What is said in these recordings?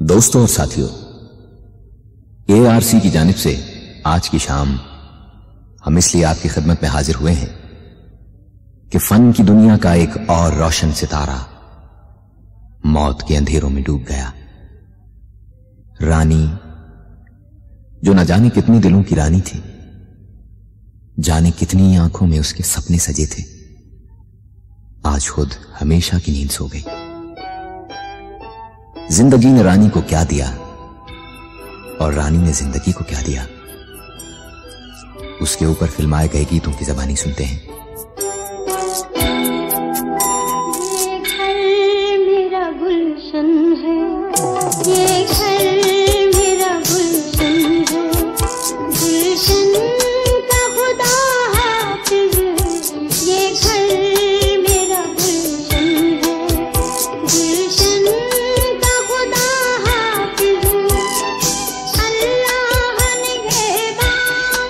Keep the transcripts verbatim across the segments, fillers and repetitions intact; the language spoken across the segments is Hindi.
दोस्तों और साथियों, ए आर सी की जानिब से आज की शाम हम इसलिए आपकी खिदमत में हाजिर हुए हैं कि फन की दुनिया का एक और रोशन सितारा मौत के अंधेरों में डूब गया। रानी, जो न जाने कितने दिलों की रानी थी, जाने कितनी आंखों में उसके सपने सजे थे, आज खुद हमेशा की नींद सो गई। जिंदगी ने रानी को क्या दिया और रानी ने जिंदगी को क्या दिया, उसके ऊपर फिल्माए गए गीतों की ज़बानी सुनते हैं। ये घर मेरा गुलशन है, ये घर मेरा गुलशन है, गुलशन का खुदा हाफिज, ये घर मेरा गुलशन है, गुलशन का खुदा हाफिज, अल्लाह निगहबान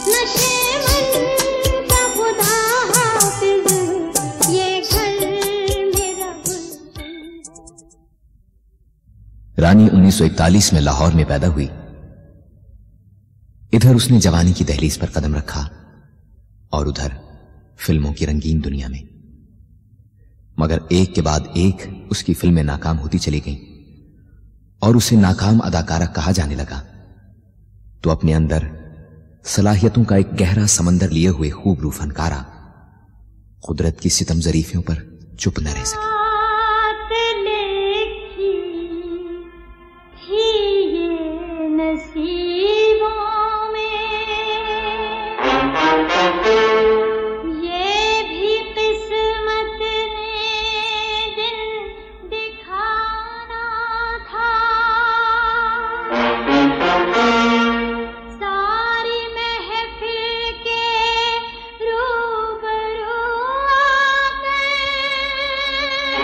नशेमन का खुदा हाफिज, ये घर मेरा गुलशन। रानी उन्नीस सौ इकतालीस में लाहौर में पैदा हुई। इधर उसने जवानी की दहलीज पर कदम रखा और उधर फिल्मों की रंगीन दुनिया में। मगर एक के बाद एक उसकी फिल्में नाकाम होती चली गईं और उसे नाकाम अदाकारा कहा जाने लगा, तो अपने अंदर सलाहियतों का एक गहरा समंदर लिए हुए खूबरू फनकारा कुदरत की सितम जरीफियों पर चुप न रह सकी। बात लिखी थी ये नसीबों में, ये भी किस्मत ने दिन दिखाना था, सारी महफिल के रूबरू आकर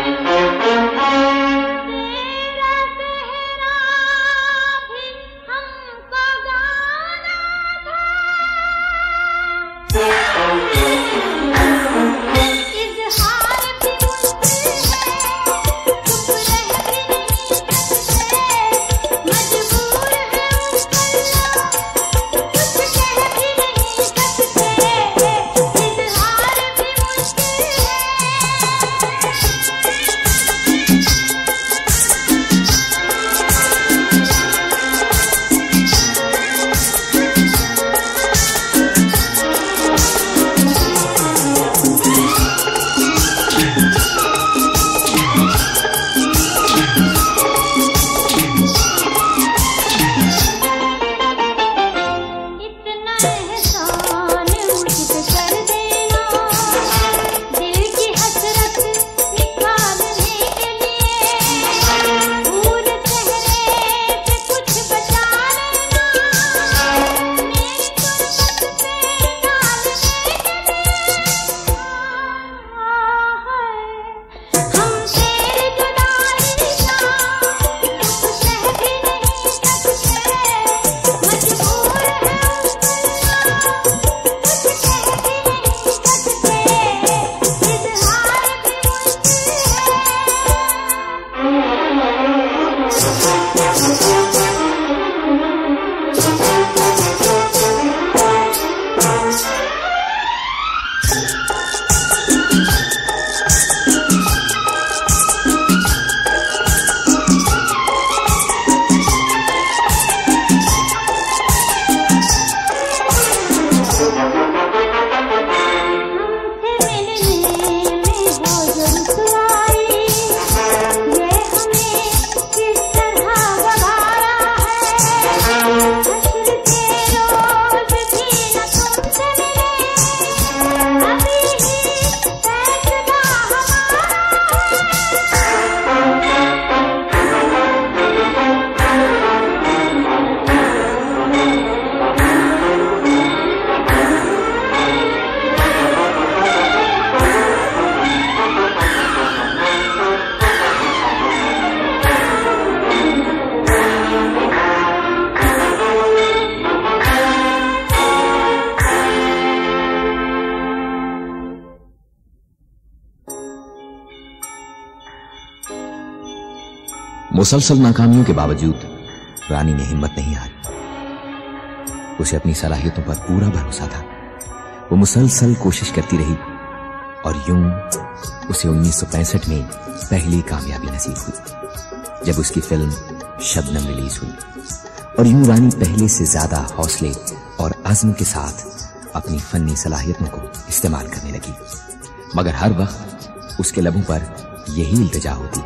मुसलसल नाकामियों के बावजूद रानी ने हिम्मत नहीं हारी। उसे अपनी सलाहियतों पर पूरा भरोसा था। वो मुसलसल कोशिश करती रही और यूं उसे उन्नीस सौ पैंसठ में पहली कामयाबी नसीब हुई जब उसकी फिल्म शबनम रिलीज हुई। और यूं रानी पहले से ज्यादा हौसले और अज़्म के साथ अपनी फन्नी सलाहियतों को इस्तेमाल करने लगी। मगर हर वक्त उसके लबों पर यही इल्तिजा होती,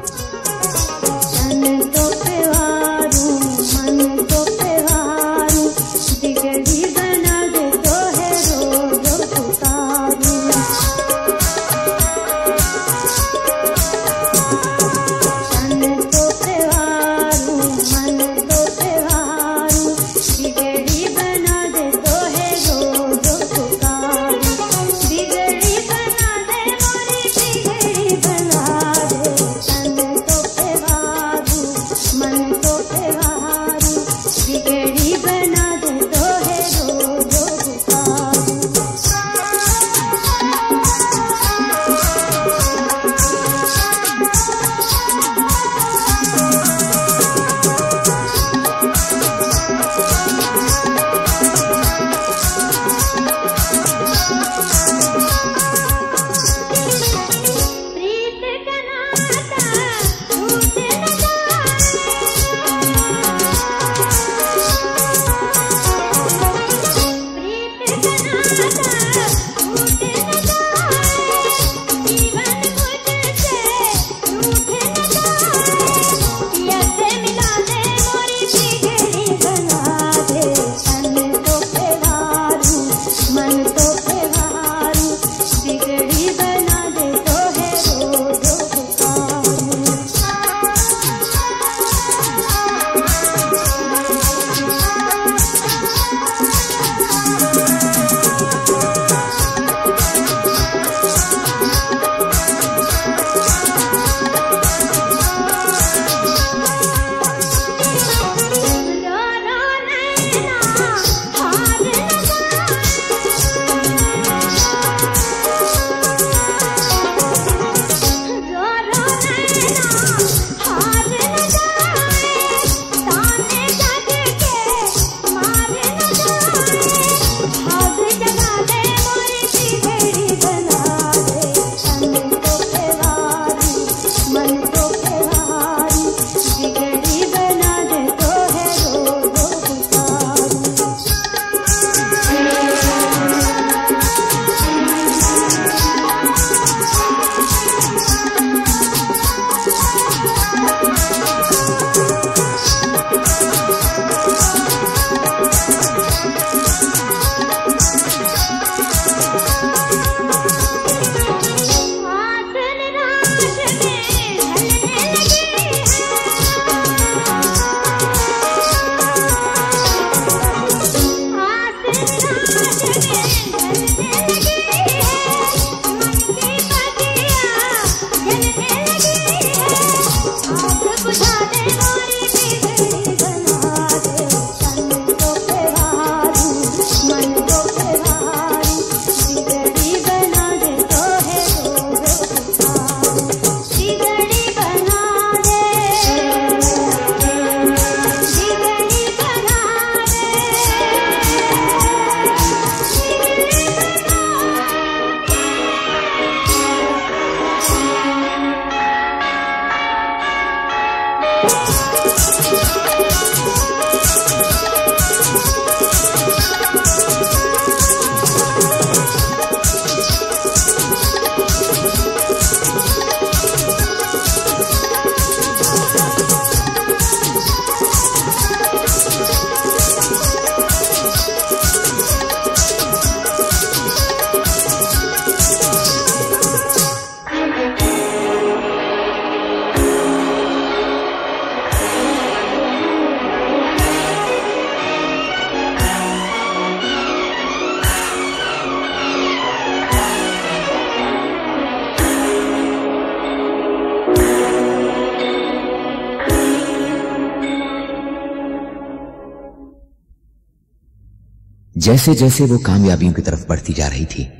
जैसे जैसे वो कामयाबियों की तरफ बढ़ती जा रही थी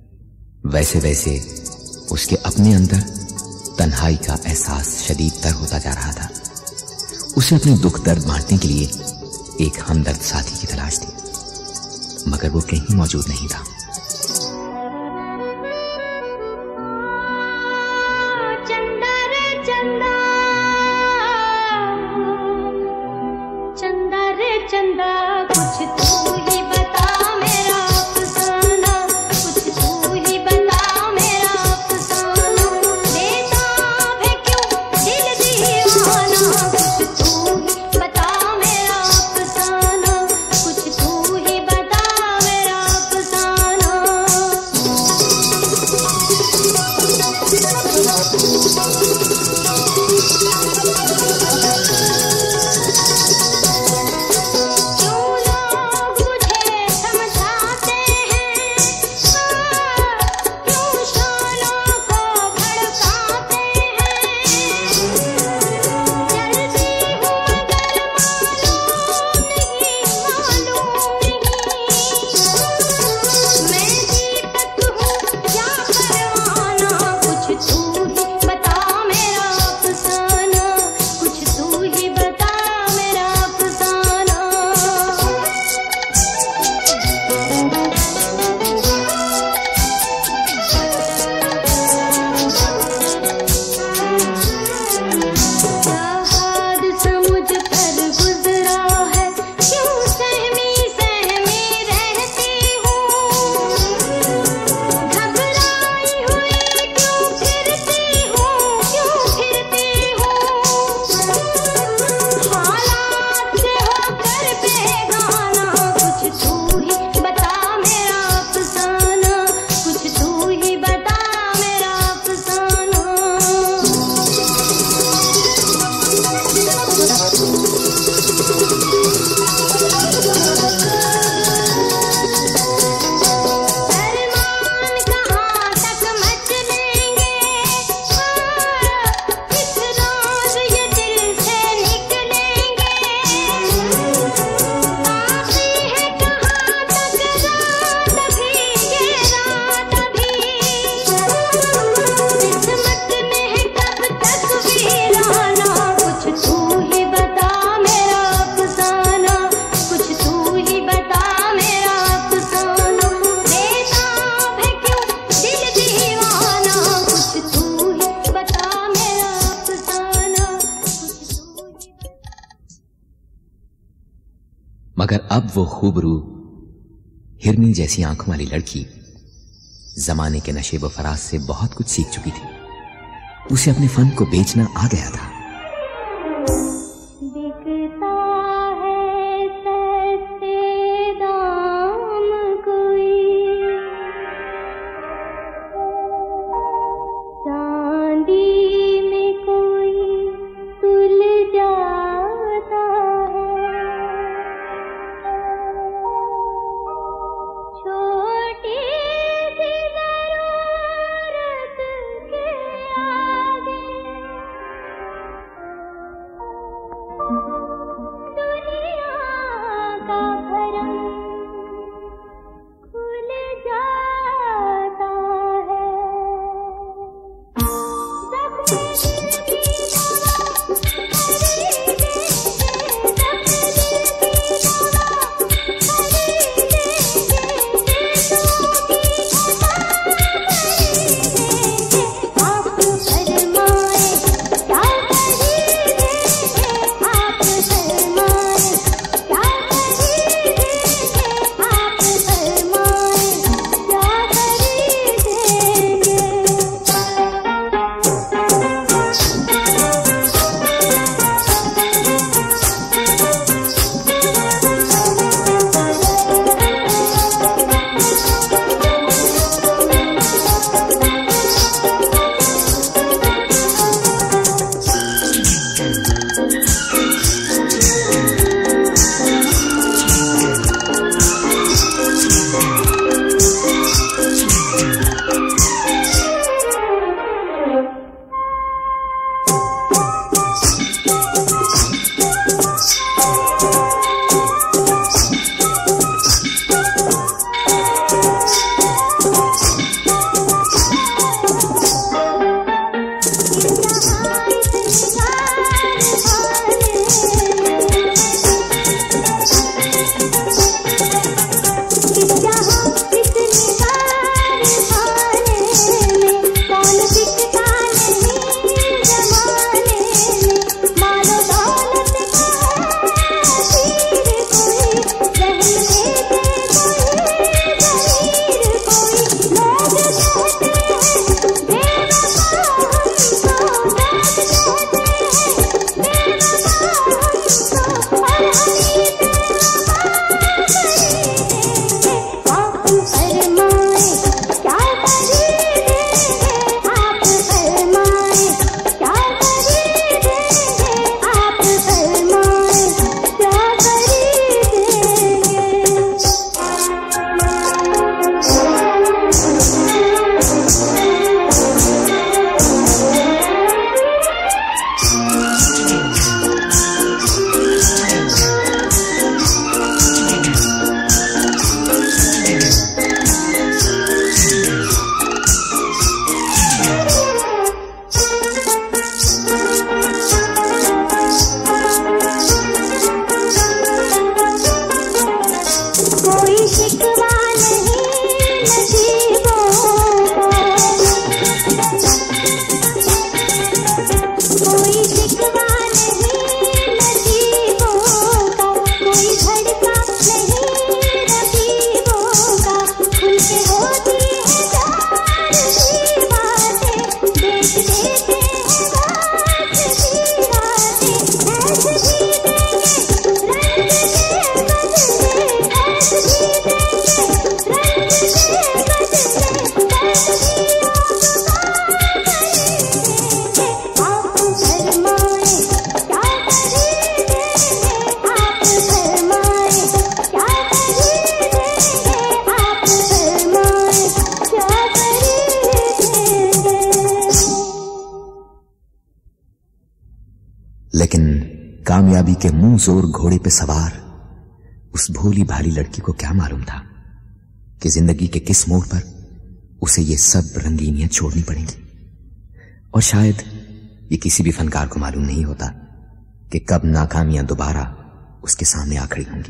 वैसे वैसे उसके अपने अंदर तन्हाई का एहसास शदीद तर होता जा रहा था। उसे अपने दुख दर्द बांटने के लिए एक हमदर्द साथी की तलाश थी, मगर वो कहीं मौजूद नहीं था। चंदा रे चंदा, चंदा रे चंदा, कुछ तू ही बता मेरा अफसाना, कुछ तू ही बता मेरा अफसाना, देता है क्यों दिल दीवाना, कुछ तू ही बता मेरा अफसाना, कुछ तू ही बता मेरा अफसाना। क्यों लोग मुझे समझाते हैं, क्यों शालों को भड़काते हैं, जल्दी हूँ मगर मालूम नहीं, मालूम नहीं, मैं दीपक हूँ या परवाना, कुछ तू ही बता मेरा अफसाना, कुछ तू ही बता मेरा अफसाना। हादसा मुझ पर गुजरा है, क्यों सहमी सहमी रहती हूँ, घबराई हुई क्यों फिरती हूँ, क्यों फिरती हूँ, हालात से होकर बेगाना, कुछ तू ही बता मेरा अफसाना, कुछ तू ही बता मेरा अफसाना। अरमान कहाँ तक मच लेंगे, इस रात ये दिल से निकलेंगे, बाकी है कहाँ तक रात अभी, ये रात अभी, किस्मत में है कब तक वीराना, कुछ तू ही बता मेरा अफसाना, कुछ तू ही बता मेरा अफसाना, देता है क्यों दिल दीवाना, कुछ तू ही बता मेरा अफसाना, कुछ तू ही। मगर अब वो खूबरू हिरनी जैसी आंखों वाली लड़की जमाने के नशे व फराज से बहुत कुछ सीख चुकी थी। उसे अपने फन को बेचना आ गया था। दिखता है सस्ते दाम कोई, चांदी में कोई तुल जाता है, छोटी सी ज़रूरत के आगे दुनिया का भरम खुल जाता है। आप फरमाए क्या खरीदेंगे, कमजोर घोड़े पे सवार उस भोली भाली लड़की को क्या मालूम था कि जिंदगी के किस मोड़ पर उसे ये सब रंगीनियां छोड़नी पड़ेंगी। और शायद ये किसी भी फनकार को मालूम नहीं होता कि कब नाकामियां दोबारा उसके सामने आ खड़ी होंगी।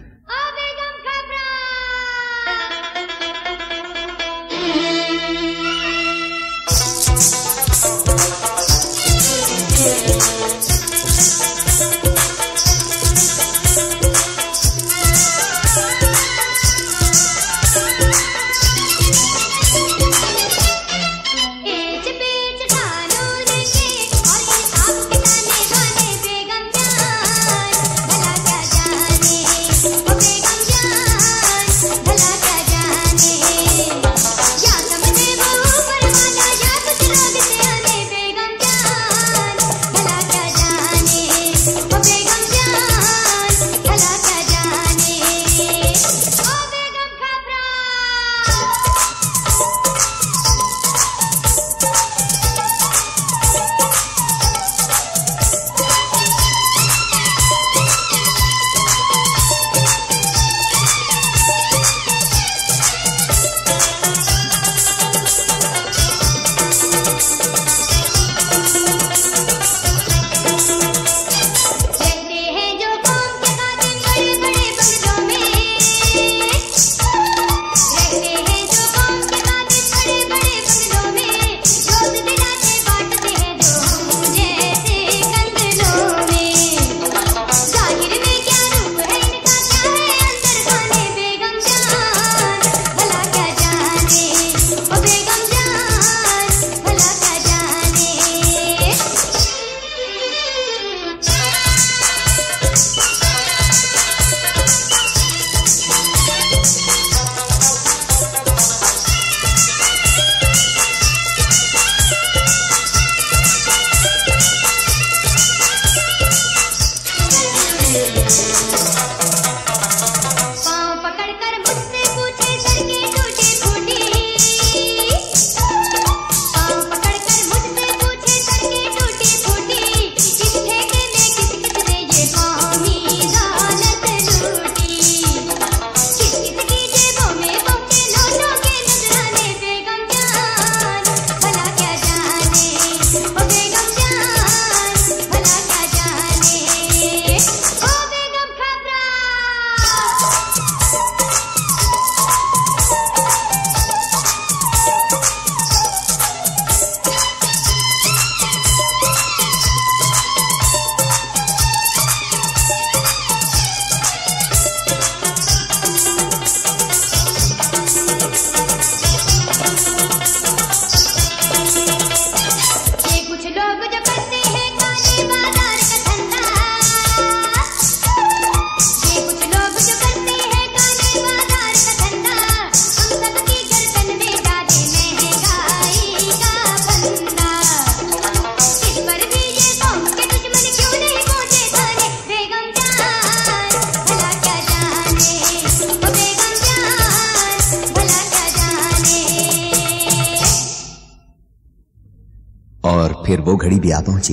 फिर वो घड़ी भी आ पहुंची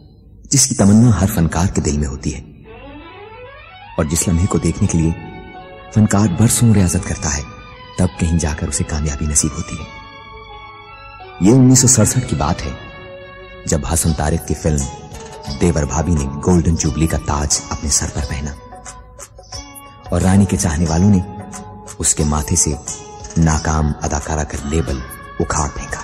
जिसकी तमन्ना हर फनकार के दिल में होती है और जिस लम्हे को देखने के लिए फनकार बरसों रियाजत करता है, तब कहीं जाकर उसे कामयाबी नसीब होती है। ये उन्नीस सौ सड़सठ की बात है जब हसन तारिक की फिल्म देवर भाभी ने गोल्डन जुबली का ताज अपने सर पर पहना और रानी के चाहने वालों ने उसके माथे से नाकाम अदाकारा का लेबल उखाड़ फेंका।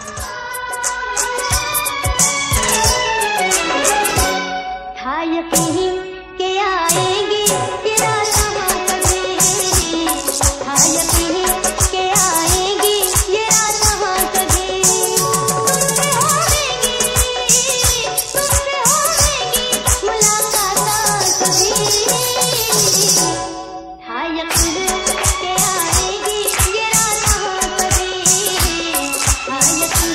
था यकीन के आएगी ये रात वहाँ कभी, था यकीन के आएगी ये रात वहाँ कभी, तुमसे होगी तुमसे होगी मुलाकात कभी, था यकीन के आएगी ये रात वहाँ कभी, था यकीन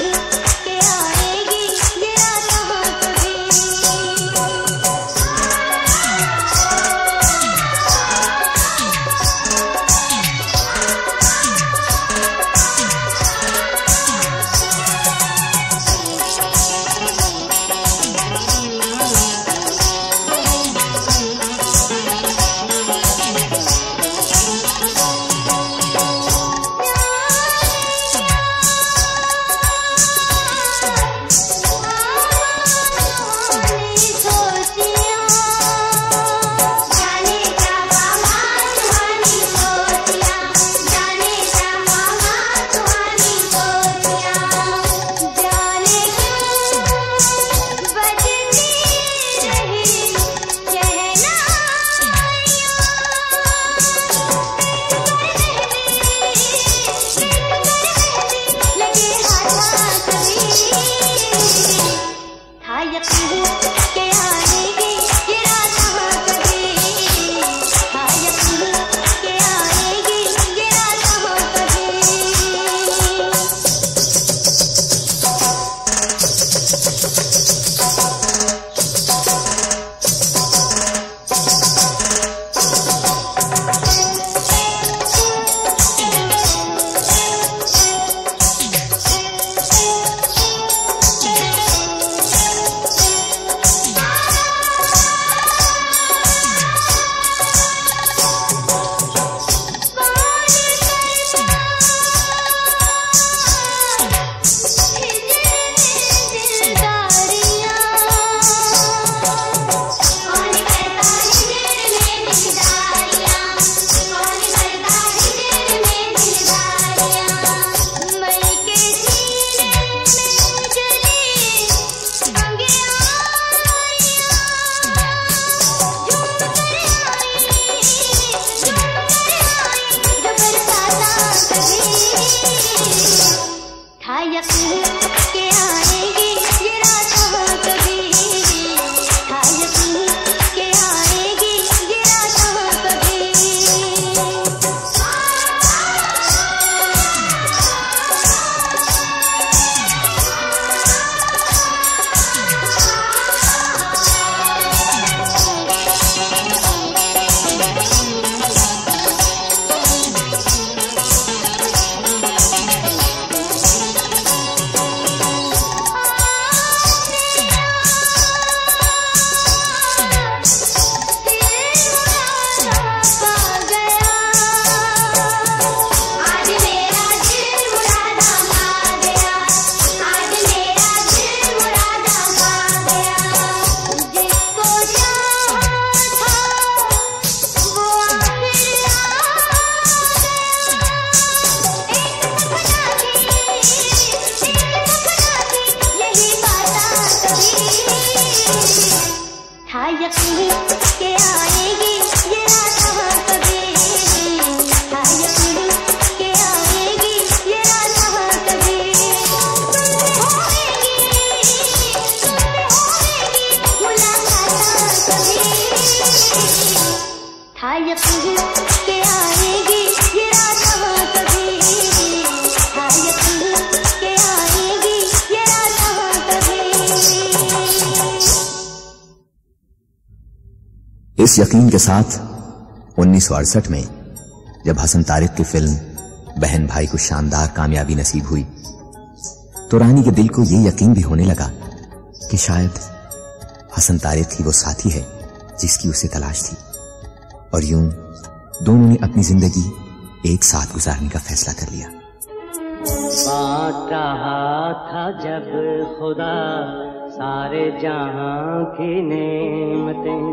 इस यकीन के साथ उन्नीस सौ अड़सठ में जब हसन तारिक की फिल्म बहन भाई को शानदार कामयाबी नसीब हुई तो रानी के दिल को यह यकीन भी होने लगा कि शायद हसन तारिक ही वो साथी है जिसकी उसे तलाश थी। और यूं दोनों ने अपनी जिंदगी एक साथ गुजारने का फैसला कर लिया। बात रहा था जब खुदा सारे जहां की नेमतें,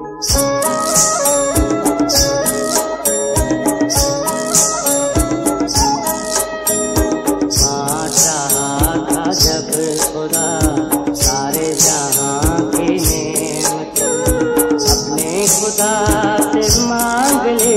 बात रहा था जब खुदा सारे जहां की नेमतें, अपने खुदा से मांग ले,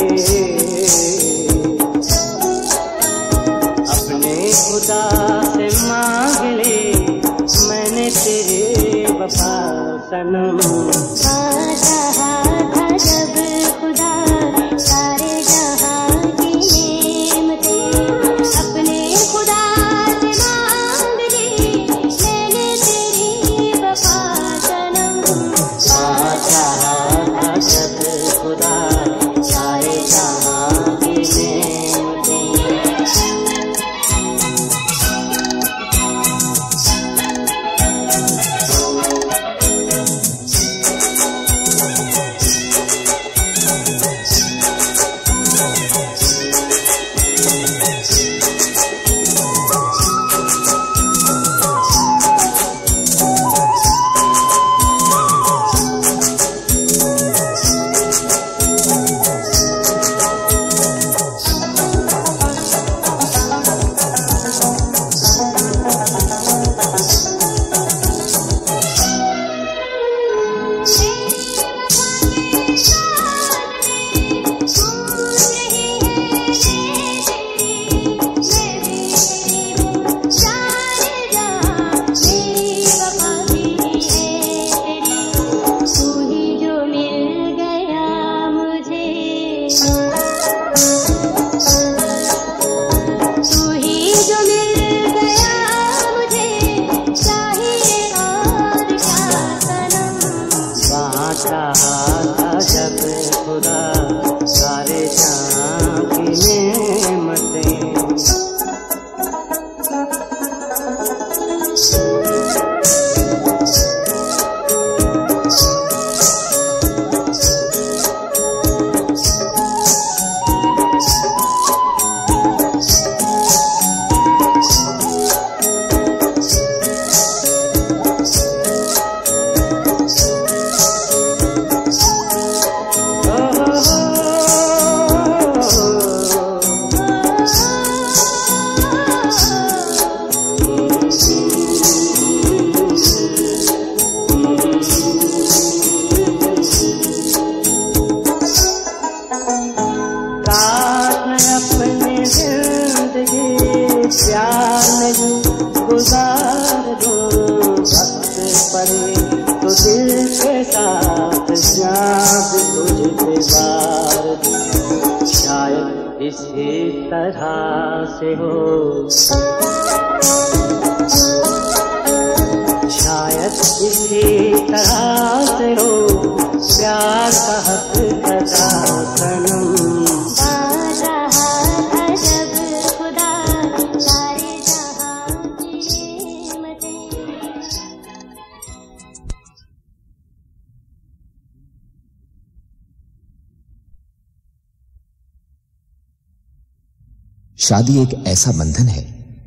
खुदा से मांग ले, मैंने तेरे वफा सनम। बात रहा था जब खुदा सारे जहां की नेमतें, अपने खुदा से मांग ले, मैंने तेरी वफा सनम। बात रहा था जब खुदा सारे जहां की नेमतें, शादी एक ऐसा बंधन है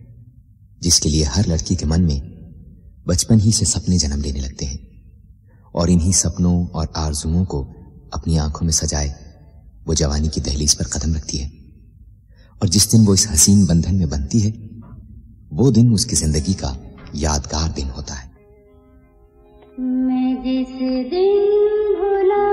जिसके लिए हर लड़की के मन में बचपन ही से सपने जन्म लेने लगते हैं और इन्हीं सपनों और आरजुओं को अपनी आंखों में सजाए वो जवानी की दहलीज पर कदम रखती है। और जिस दिन वो इस हसीन बंधन में बनती है वो दिन उसकी जिंदगी का यादगार दिन होता है। मैं जिस दिन भुला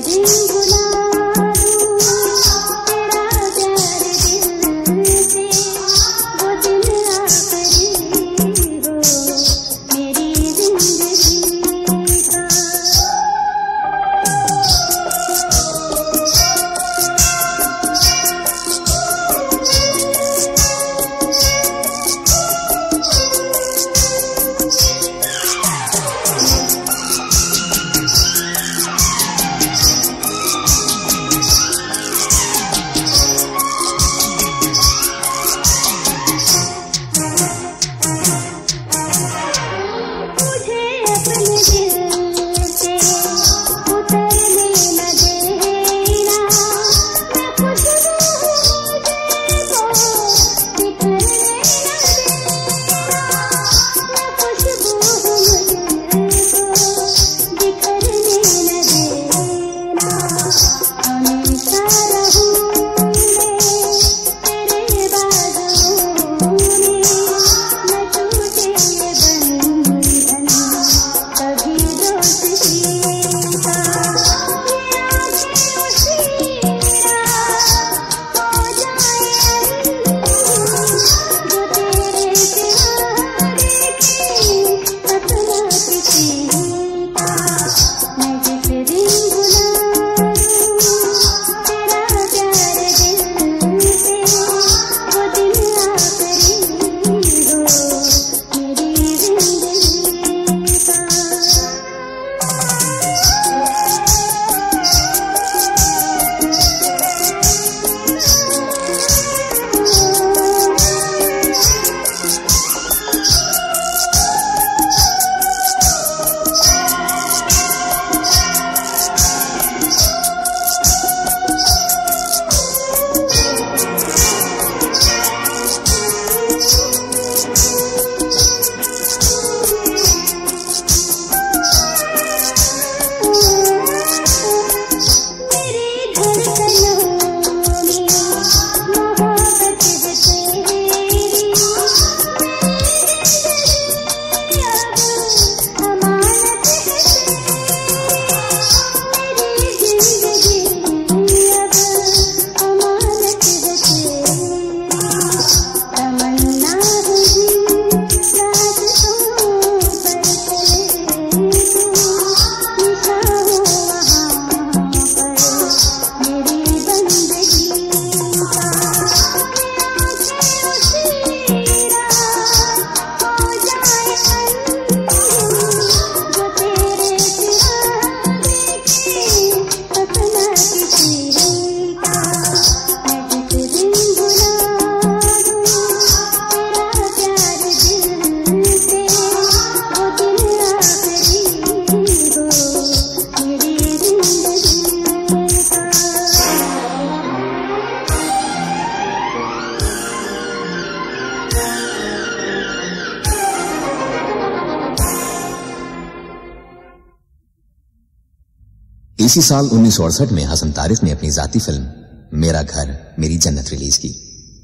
इसी साल उन्नीस सौ अड़सठ में हसन तारिक ने अपनी जाती फिल्म मेरा घर मेरी जन्नत रिलीज की।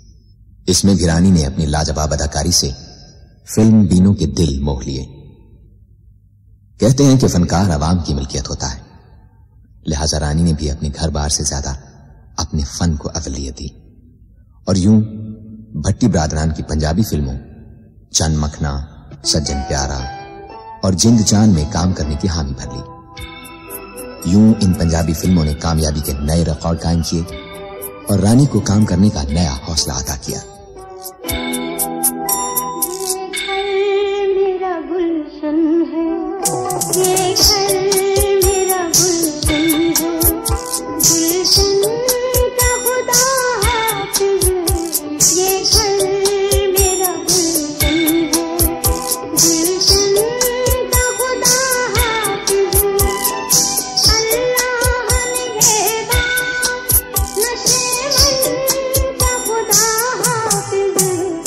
इसमें गिरानी ने अपनी लाजवाब अदाकारी से फिल्म बीनों के दिल मोह लिए। कहते हैं कि फनकार आवाम की मिल्कियत होता है, लिहाजा रानी ने भी अपने घर बार से ज्यादा अपने फन को अवलियत दी और यूं भट्टी ब्रादरान की पंजाबी फिल्मों चंद मखना, सज्जन प्यारा और जिंद जान में काम करने की हामी भर ली। यूं इन पंजाबी फिल्मों ने कामयाबी के नए रिकॉर्ड कायम किए और रानी को काम करने का नया हौसला अता किया। नशे मन का खुदा हाफिज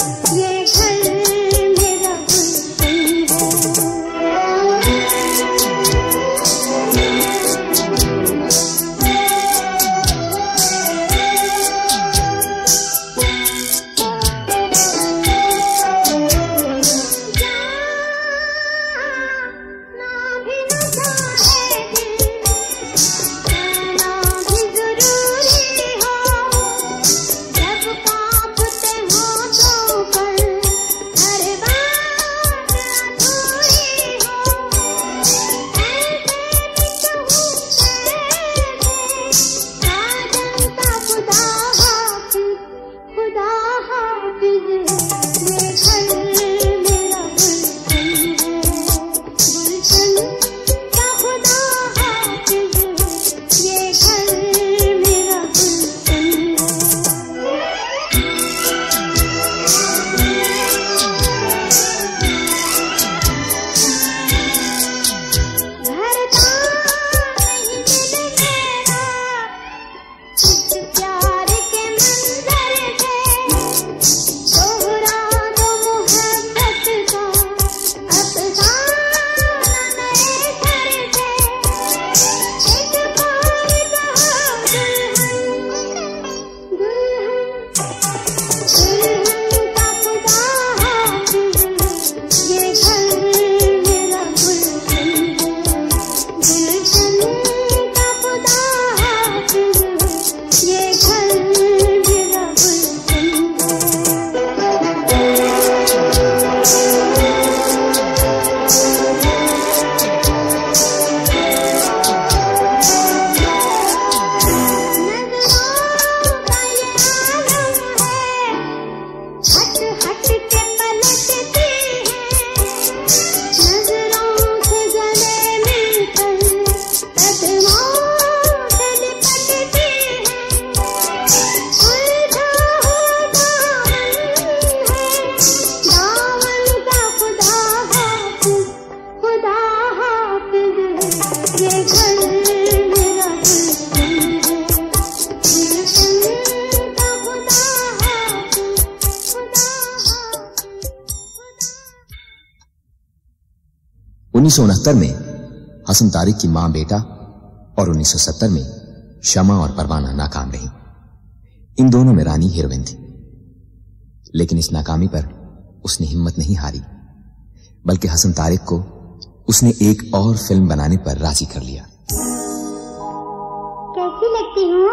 उन्नीस सौ उनहत्तर में हसन तारिक की मां बेटा और उन्नीस सौ सत्तर में शमा और परवाना नाकाम रही। इन दोनों में रानी हीरोइन थी, लेकिन इस नाकामी पर उसने हिम्मत नहीं हारी, बल्कि हसन तारिक को उसने एक और फिल्म बनाने पर राजी कर लिया। कैसी लगती हूँ?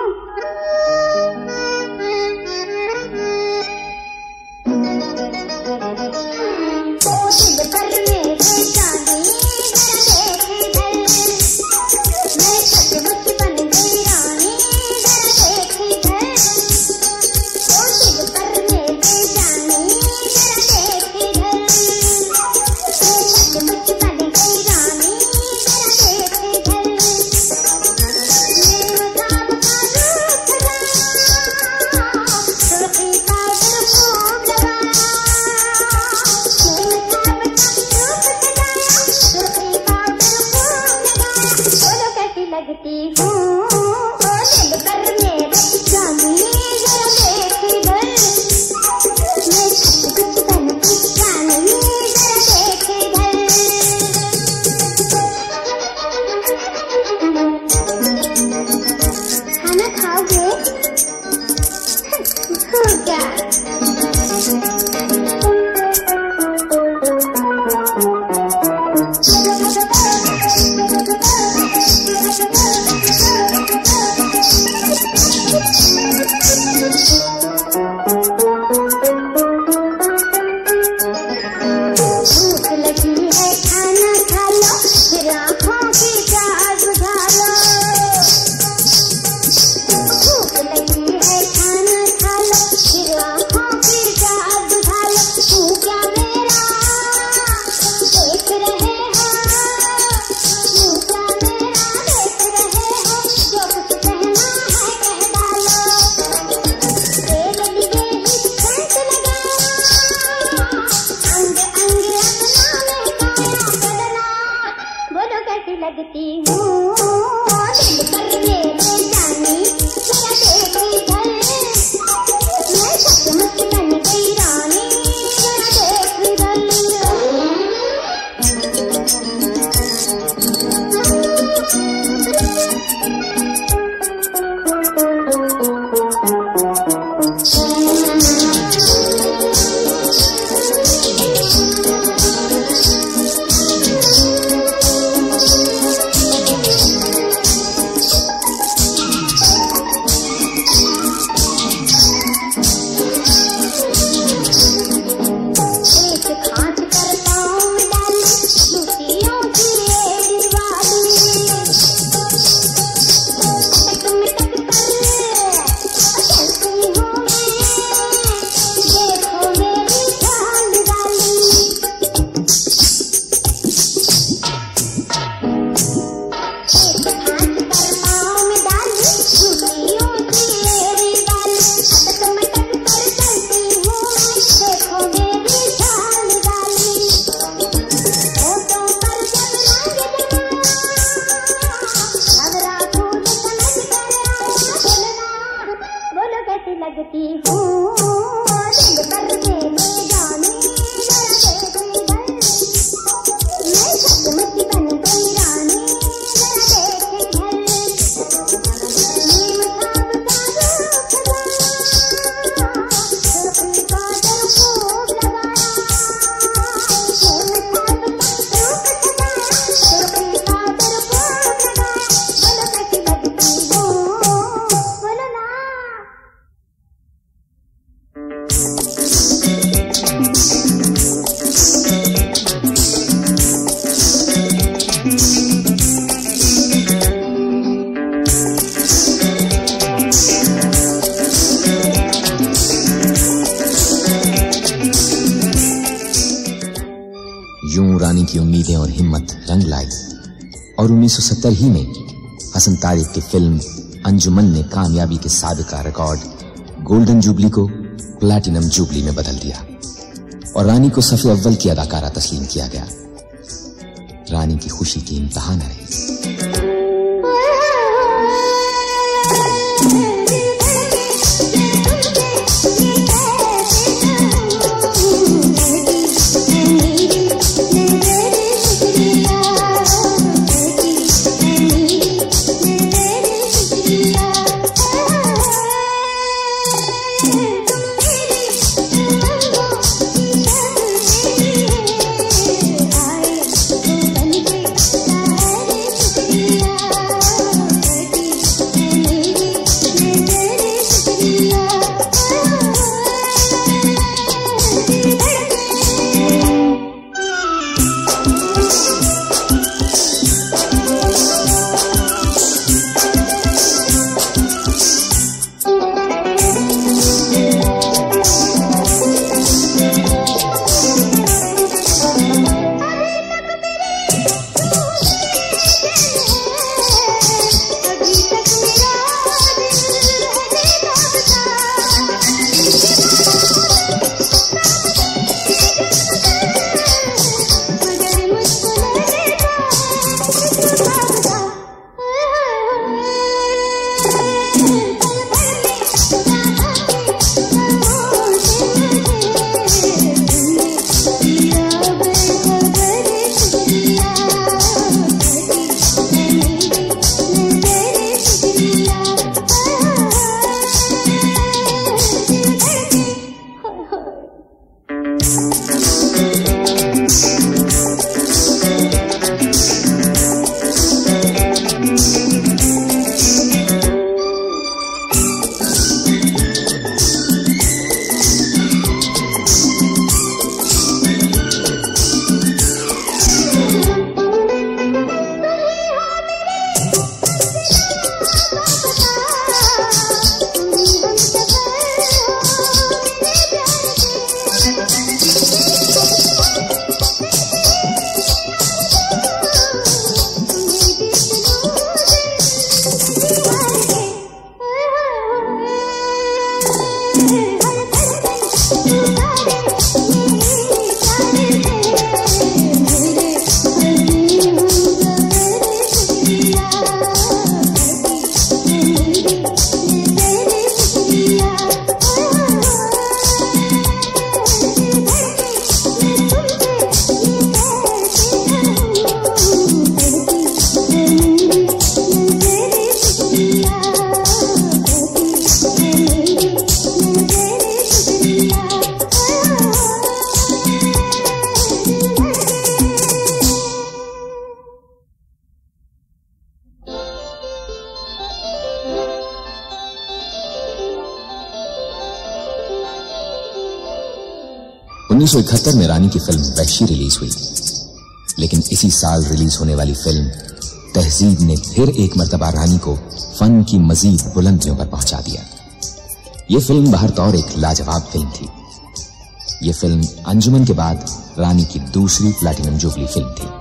यूं रानी की उम्मीदें और हिम्मत रंग लाई और उन्नीस सौ सत्तर ही में हसन तारिक की फिल्म अंजुमन ने कामयाबी के साबिका रिकॉर्ड गोल्डन जुबली को प्लैटिनम जुबली में बदल दिया और रानी को सफ़े अव्वल की अदाकारा तस्लीम किया गया। रानी की खुशी की इंतहा न रही। मेरी उन्नीस सौ इकहत्तर में रानी की फिल्म वहशी रिलीज हुई, लेकिन इसी साल रिलीज होने वाली फिल्म तहजीब ने फिर एक मर्तबा रानी को फन की मजीद बुलंदियों पर पहुंचा दिया। यह फिल्म बाहर तौर एक लाजवाब फिल्म थी। यह फिल्म अंजुमन के बाद रानी की दूसरी प्लैटिनम जुबली फिल्म थी।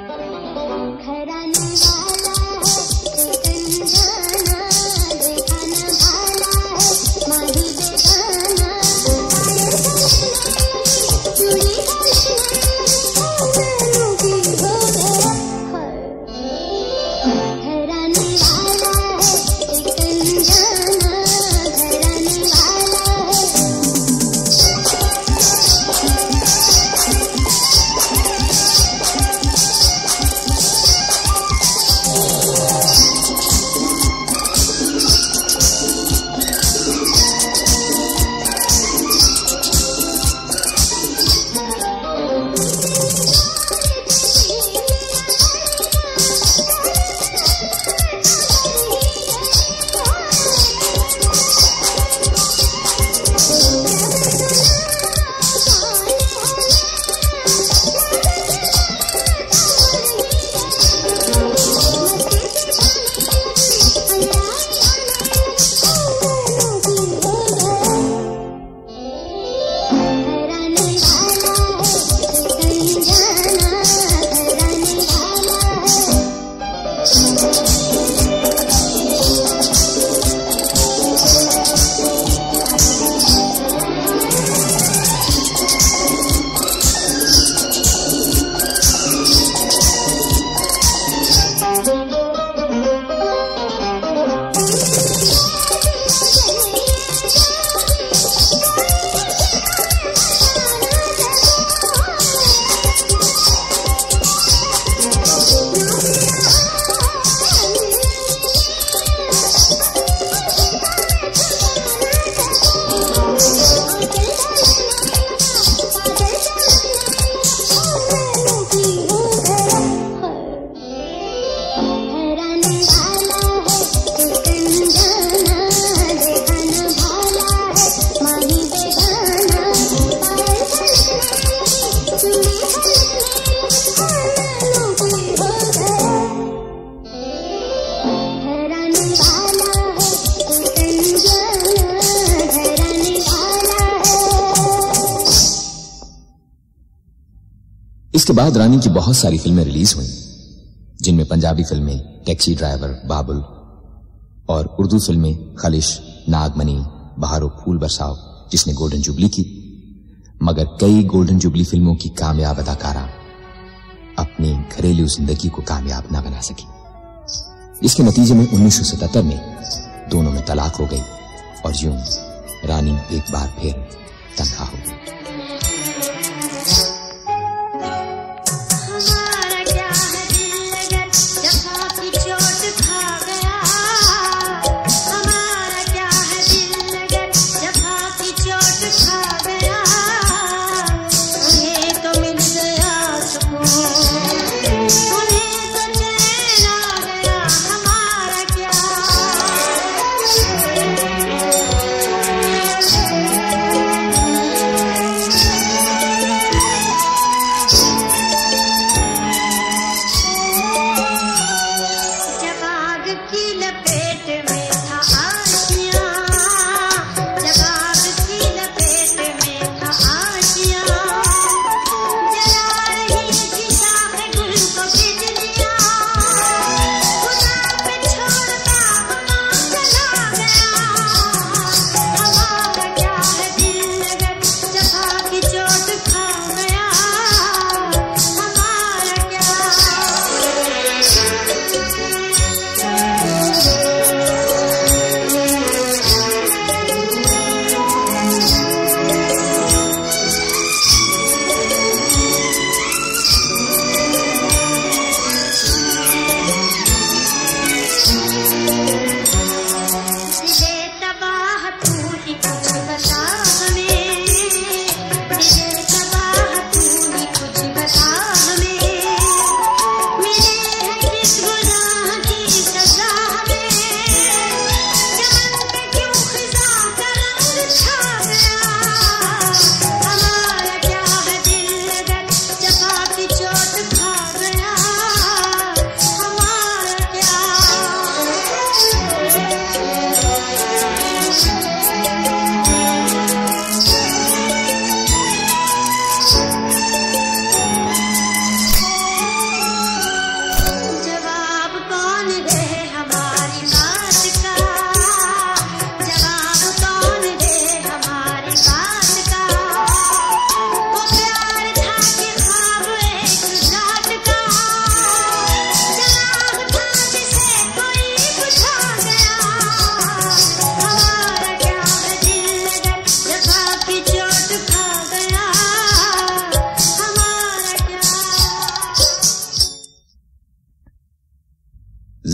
इसके बाद रानी की बहुत सारी फिल्में रिलीज हुई, जिनमें पंजाबी फिल्में टैक्सी ड्राइवर, बाबुल और उर्दू फिल्में खलिश, नागमनी, बहारो फूल बरसाओ जिसने गोल्डन जुबली की। मगर कई गोल्डन जुबली फिल्मों की कामयाब अदाकारा अपनी घरेलू जिंदगी को कामयाब ना बना सकी। इसके नतीजे में उन्नीस सौ सतहत्तर में दोनों में तलाक हो गई और यूं रानी एक बार फिर तन्हा हो गई।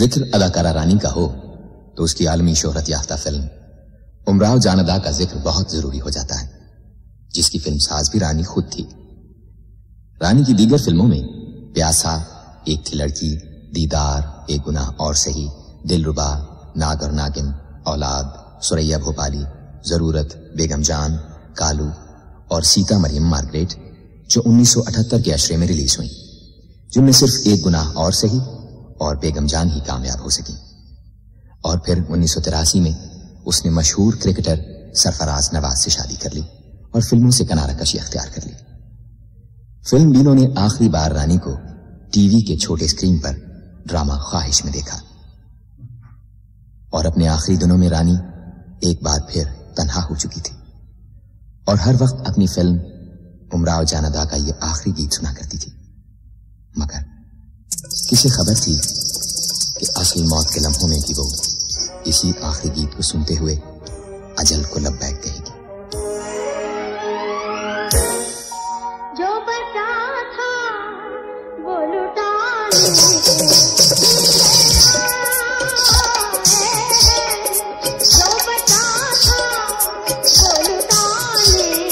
जिक्र अदाकारा रानी का हो तो उसकी आलमी शोहरत याफ्ता फिल्म उमराव जानदा का जिक्र बहुत जरूरी हो जाता है, जिसकी फिल्म साज भी रानी खुद थी। रानी की दीगर फिल्मों में प्यासा, एक थी लड़की, दीदार, एक गुनाह और सही, दिलरुबा, नाग और नागिन, औलाद, सुरैया भोपाली, जरूरत, बेगम जान, कालू और सीता मरियम मार्गरेट जो उन्नीस सौ अठहत्तर के अशरे में रिलीज हुई, जिनमें सिर्फ एक गुनाह और सही और बेगम जान ही कामयाब हो सकी। और फिर उन्नीस सौ तिरासी में उसने मशहूर क्रिकेटर सरफराज नवाज से शादी कर ली और फिल्मों से किनारा कशी अख्तियार कर ली। फिल्म बीनों ने आखिरी बार रानी को टीवी के छोटे स्क्रीन पर ड्रामा ख्वाहिश में देखा और अपने आखिरी दिनों में रानी एक बार फिर तन्हा हो चुकी थी और हर वक्त अपनी फिल्म उमराव जानदा का ये आखिरी गीत सुना करती थी। मगर किसे खबर थी कि असली मौत के लम्हों में भी वो इसी आखिरी गीत को सुनते हुए अजल को लब्बैक कहेगी। जो बचा था वो लुटा जो बचा था वो लुटाने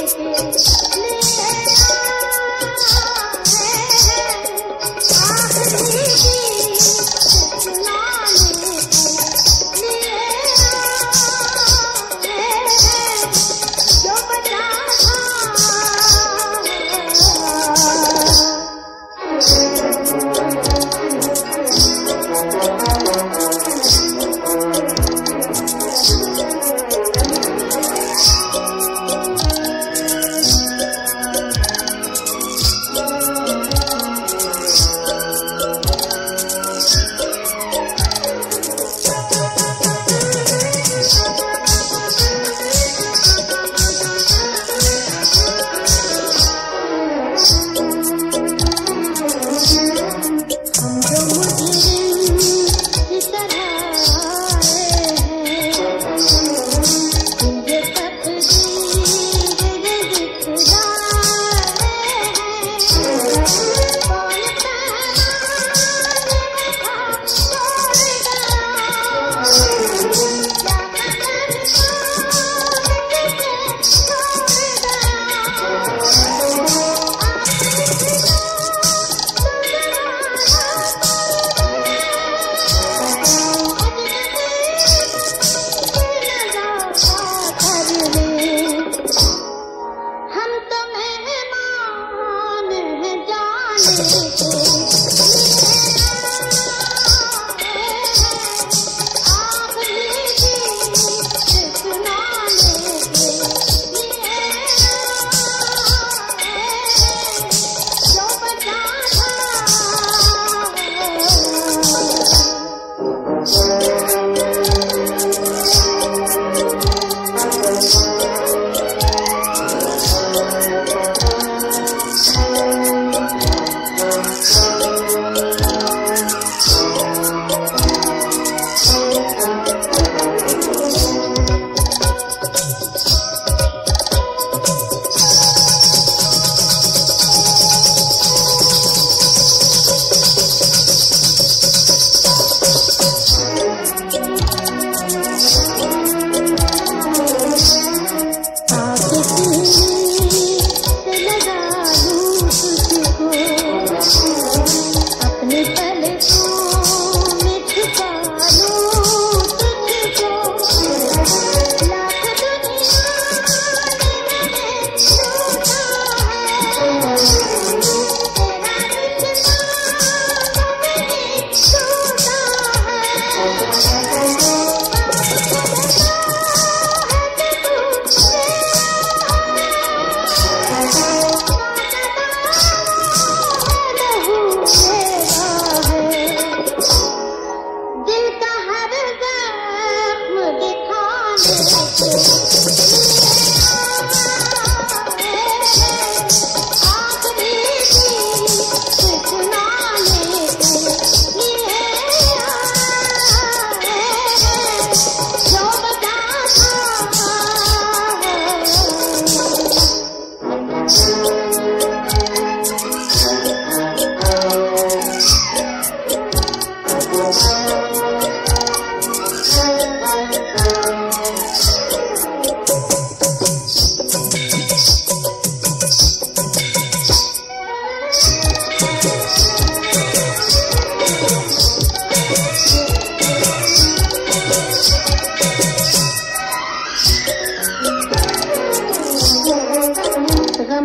Thank you.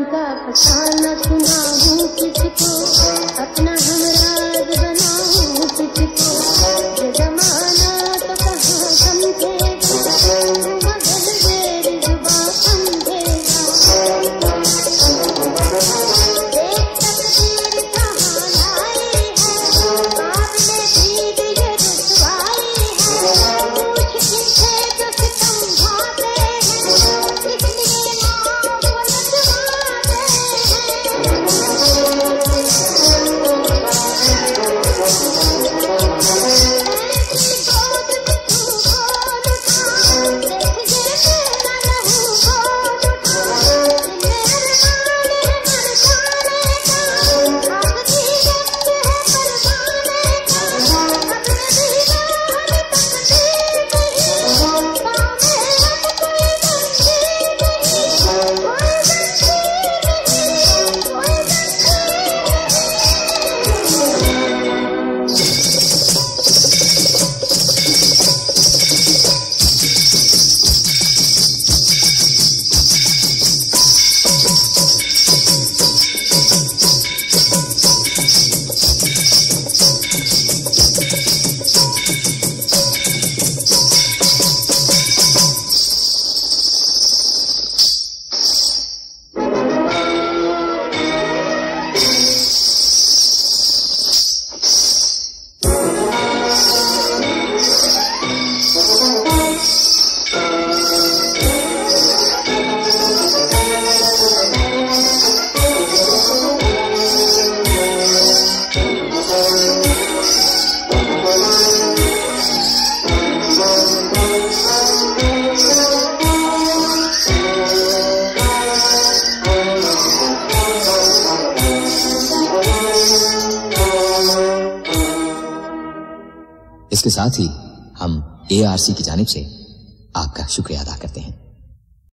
का फसाना सुनाऊं तुझको, अपना हमराज बनाऊं तुझको। ये जमाना तो कहाँ समझेगा, मगर मेरी जुबां समझेगा। एक तकदीर कहाँ लाई है, आपने दीद ये रुसवाई है। पूछ किसे जो सितम भाते हैं, इसलिए माँ वो लजवाते हैं। ऐसी गोद में तू गोद उठा, देख गिरते न रहूं गोद उठा। मेहरबान है मरजाने का, आखिरी वक्त है परवाने का। अपने दीवार तकदीर कही, पाँव में अब कोई जंजीर नहीं, कोई जंजीर नहीं, कोई इसके साथ ही हम ए आर सी की जानिब से आपका शुक्रिया अदा करते हैं।